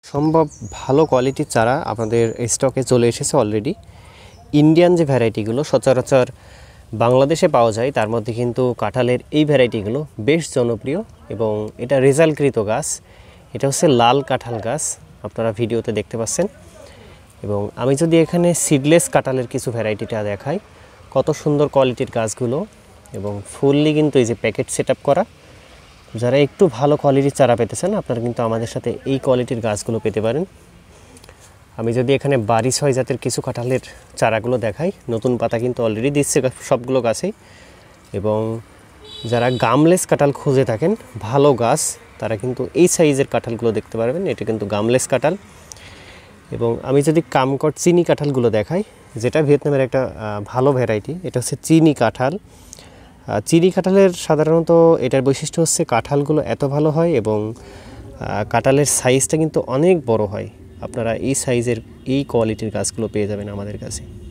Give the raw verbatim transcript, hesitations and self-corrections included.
সম্ভব ভালো কোয়ালিটির চারা আমাদের স্টকে চলে এসেছে অলরেডি। ইন্ডিয়ান যে ভ্যারাইটিগুলো সচরাচর বাংলাদেশে পাওয়া যায় তার মধ্যে কিন্তু কাঁঠালের এই ভ্যারাইটিগুলো বেশ জনপ্রিয় এবং এটা রেজাল্টকৃত গাছ। এটা হচ্ছে লাল কাঁঠাল গাছ, আপনারা ভিডিওতে দেখতে পাচ্ছেন। এবং আমি যদি এখানে সিডলেস কাঁঠালের কিছু ভ্যারাইটিটা দেখাই, কত সুন্দর কোয়ালিটির গাছগুলো এবং ফুললি কিন্তু এই যে প্যাকেট সেট আপ করা। যারা একটু ভালো কোয়ালিটির চারা পেতে চান আপনারা কিন্তু আমাদের সাথে এই কোয়ালিটির গাছগুলো পেতে পারেন। আমি যদি এখানে বাড়ি ছয় জাতের কিছু কাঁঠালের চারাগুলো দেখাই, নতুন পাতা কিন্তু অলরেডি দিচ্ছে সবগুলো গাছেই। এবং যারা গামলেস কাঁঠাল খুঁজে থাকেন ভালো গাছ, তারা কিন্তু এই সাইজের কাঁঠালগুলো দেখতে পারবেন। এটা কিন্তু গামলেস কাঁঠাল। এবং আমি যদি কামকট চিনি কাঁঠালগুলো দেখাই, যেটা ভিয়েতনামের একটা ভালো ভ্যারাইটি, এটা হচ্ছে চিনি কাঁঠাল। চিনি কাঁঠালের সাধারণত এটার বৈশিষ্ট্য হচ্ছে কাঁঠালগুলো এত ভালো হয় এবং কাঁঠালের সাইজটা কিন্তু অনেক বড় হয়। আপনারা এই সাইজের এই কোয়ালিটির গাছগুলো পেয়ে যাবেন আমাদের কাছে।